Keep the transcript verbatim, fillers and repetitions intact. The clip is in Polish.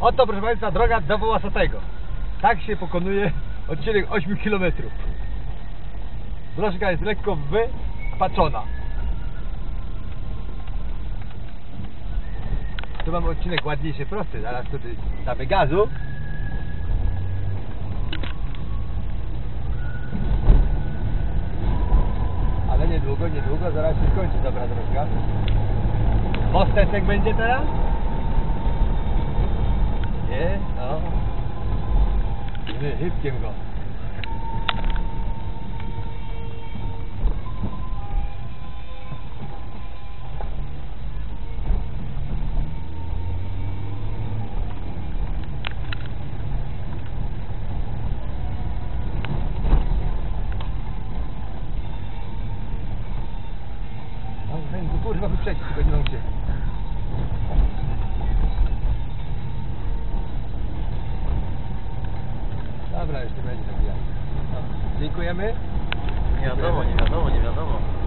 Oto, proszę Państwa, droga do Wołosatego. Tak się pokonuje odcinek ośmiu kilometrów. Drożka jest lekko wypaczona. Tu mamy odcinek ładniejszy, prosty. Zaraz tutaj damy gazu. Ale niedługo, niedługo, zaraz się skończy dobra drożka. Mosteczek będzie teraz? Nie? No. Hybkiem go. No, kurwa wyprzedzić, tylko nie mam gdzie. Dobra, już nie będzie zabijać. No, dziękujemy. Nie wiadomo, nie wiadomo, nie wiadomo.